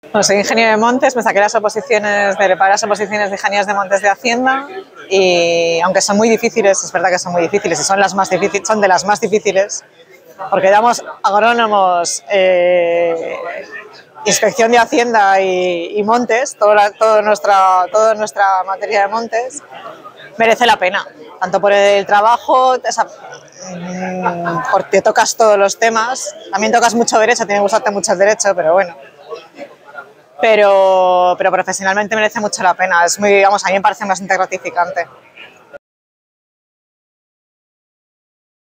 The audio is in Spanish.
Bueno, soy ingeniero de montes, me saqué las oposiciones para las oposiciones de ingenieros de montes de Hacienda y aunque son muy difíciles, es verdad que son muy difíciles y son son de las más difíciles, porque damos agrónomos, inspección de Hacienda y montes, toda nuestra materia de montes, merece la pena, tanto por el trabajo, porque tocas todos los temas, también tocas mucho derecho, tiene que gustarte mucho el derecho, pero bueno. Pero profesionalmente merece mucho la pena, a mí me parece bastante gratificante.